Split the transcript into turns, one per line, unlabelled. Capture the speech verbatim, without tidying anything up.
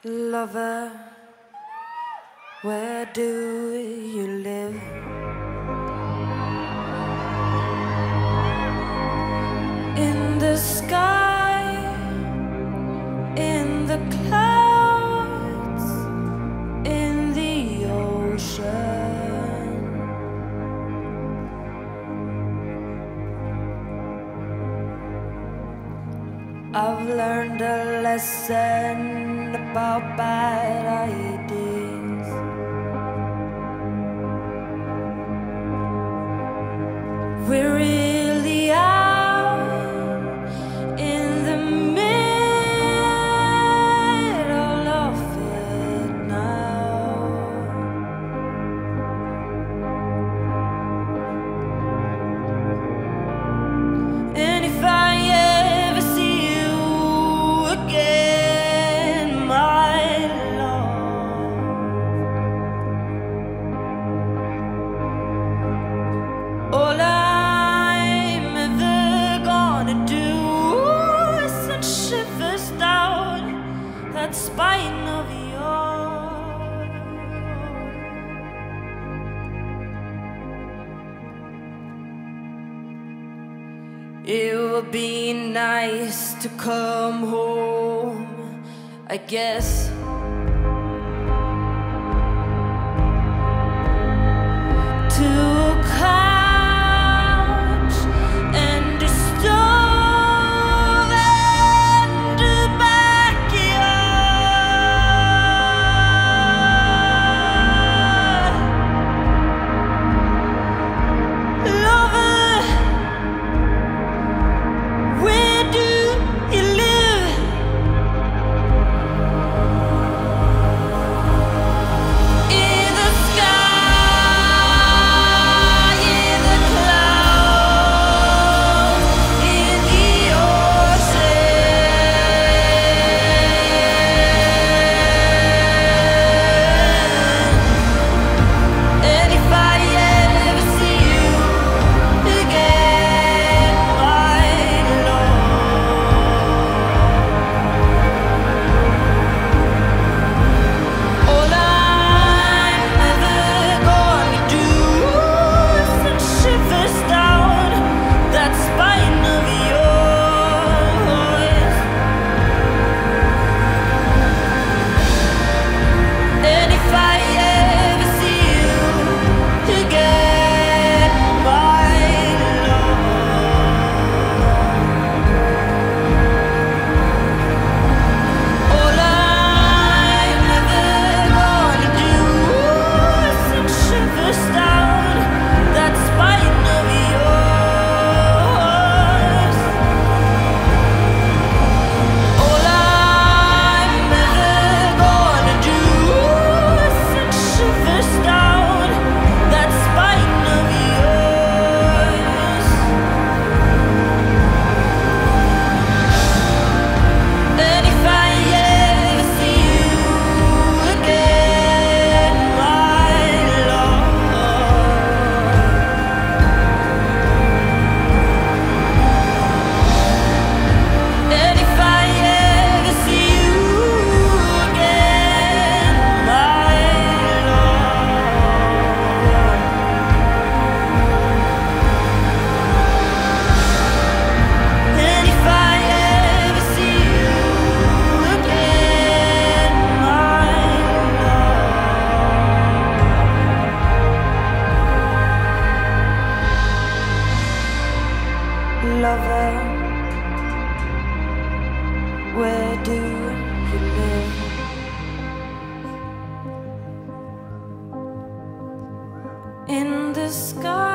Lover, where do you live? In the sky, in the clouds, in the ocean. I've learned a lesson about bad ideas. We're really out in the middle of it now. And if I ever see you again, my love, all I'm ever gonna do is send shivers down that spine of yours. It would be nice to come home, I guess. To a couch and a stove and a backyard. Lover, where do you live? In the sky, in the clouds, in the ocean. And if I ever see you again, my love, all I'm ever gonna do is send shivers down that spine of yours. And if I ever see you again, my love, all I'm ever gonna do is send shivers down that spine of yours. All I'm ever gonna do is send shivers down that spine of yours. And if I ever see you again, my love, and if I ever see you again, my love, and if I ever see you again, my love, lover, where do you live? In the sky,